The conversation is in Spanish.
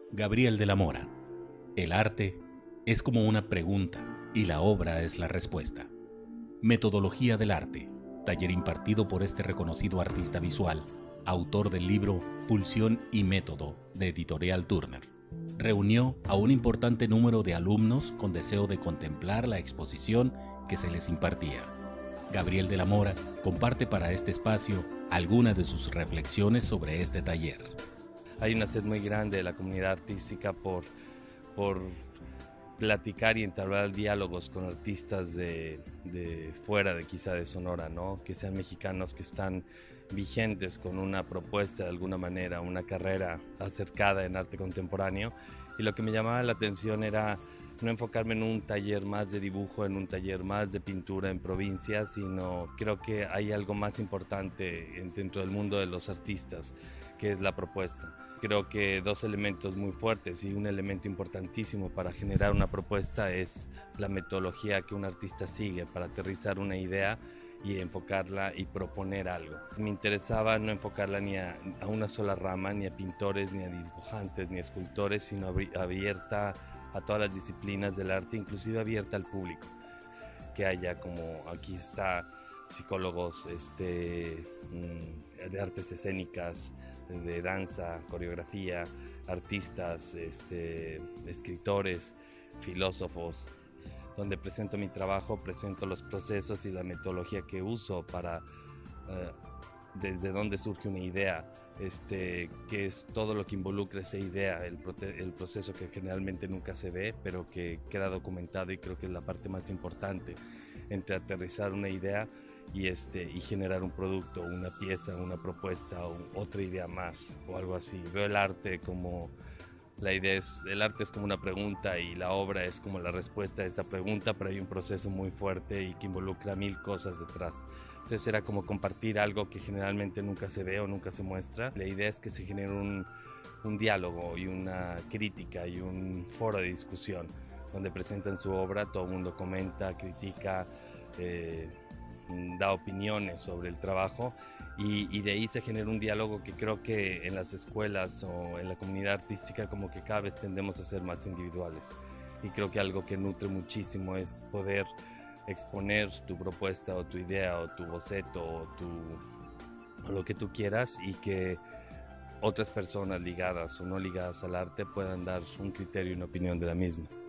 Gabriel de la Mora. El arte es como una pregunta y la obra es la respuesta. Metodología del arte, taller impartido por este reconocido artista visual, autor del libro Pulsión y Método de Editorial Turner. Reunió a un importante número de alumnos con deseo de contemplar la exposición que se les impartía. Gabriel de la Mora comparte para este espacio algunas de sus reflexiones sobre este taller. Hay una sed muy grande de la comunidad artística por platicar y entablar diálogos con artistas de fuera de quizá de Sonora, ¿no? Que sean mexicanos que están vigentes con una propuesta de alguna manera, una carrera acercada en arte contemporáneo. Y lo que me llamaba la atención era no enfocarme en un taller más de dibujo, en un taller más de pintura en provincia, sino creo que hay algo más importante dentro del mundo de los artistas, que es la propuesta. Creo que dos elementos muy fuertes y un elemento importantísimo para generar una propuesta es la metodología que un artista sigue para aterrizar una idea y enfocarla y proponer algo. Me interesaba no enfocarla ni a una sola rama, ni a pintores, ni a dibujantes, ni a escultores, sino abierta a todas las disciplinas del arte, inclusive abierta al público. Que haya, como aquí está, psicólogos de artes escénicas, de danza, coreografía, artistas, escritores, filósofos, donde presento mi trabajo, presento los procesos y la metodología que uso para desde dónde surge una idea, que es todo lo que involucra esa idea, el proceso que generalmente nunca se ve, pero que queda documentado, y creo que es la parte más importante entre aterrizar una idea y generar un producto, una pieza, una propuesta o otra idea más o algo así. Veo el arte como el arte es como una pregunta y la obra es como la respuesta a esa pregunta, pero hay un proceso muy fuerte y que involucra mil cosas detrás. Entonces era como compartir algo que generalmente nunca se ve o nunca se muestra. La idea es que se genere un diálogo y una crítica y un foro de discusión donde presentan su obra, todo el mundo comenta, critica, da opiniones sobre el trabajo y de ahí se genera un diálogo que creo que en las escuelas o en la comunidad artística como que cada vez tendemos a ser más individuales, y creo que algo que nutre muchísimo es poder exponer tu propuesta o tu idea o tu boceto o lo que tú quieras, y que otras personas ligadas o no ligadas al arte puedan dar un criterio y una opinión de la misma.